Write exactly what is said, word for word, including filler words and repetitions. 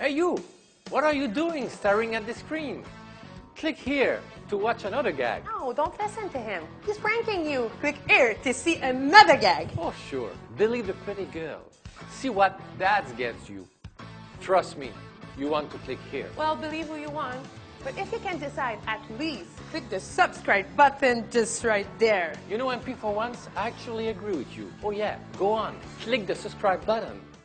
Hey you! What are you doing staring at the screen? Click here to watch another gag. No, don't listen to him. He's pranking you. Click here to see another gag. Oh sure, believe the pretty girl. See what that gets you. Trust me, you want to click here. Well, believe who you want. But if you can decide, at least click the subscribe button just right there. You know, M P for once, I actually agree with you. Oh yeah, go on, click the subscribe button.